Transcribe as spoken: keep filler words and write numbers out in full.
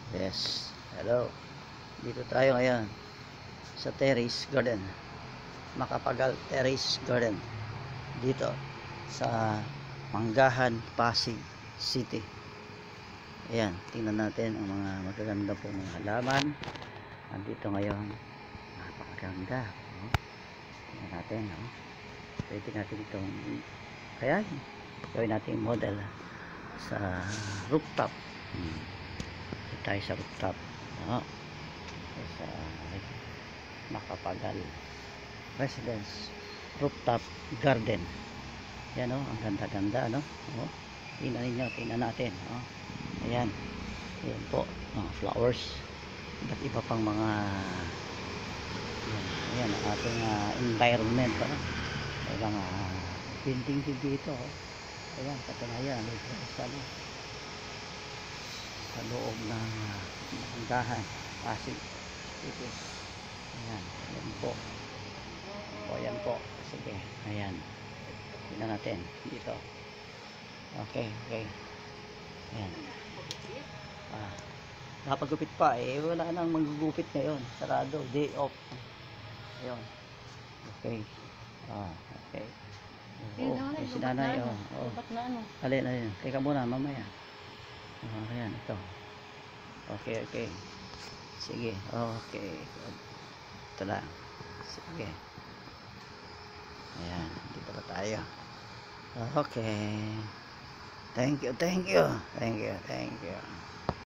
Yes. Hello. Dito tayo ngayon sa Terrace Garden. Makapagal Terrace Garden. Dito sa Manggahan, Pasig City. Ayan, tingnan natin ang mga magaganda po mga halaman. Andito ngayon. Napakaganda. Oh. Tingnan natin. Oh. Pwede natin itong kaya gawin natin model sa rooftop. Hmm. Tayo sa rooftop, no? Sa Makapagal Residence Rooftop Garden. Yan, oh, ang ganda-ganda, no? Oh, tingnan ninyo, tingnan natin, oh. Ayan, ayan po, oh, flowers, iba't iba pang mga ayan, ayan ang ating uh, environment, oh. May mga building din dito, oh. Ayan, katunayan dito sa ano, sa loob ng Manggahan, Pasig City. Ayan, ayan po. O, ayan po. Sige, ayan. Tingnan natin dito. Okay, okay. Ayan. Ah, napagupit pa eh. Wala nang magugupit ngayon. Sarado, day off. Ayun. Okay. Ah, okay. Oo, oh, si nanay. Oh, oh. Alin, alin. Teka muna, mamaya. Oh, ayan, ito. Okay, okay. Sige, okay. Ito lang. Sige. Ayan, dito pa tayo. Okay. Thank you, thank you. Thank you, thank you.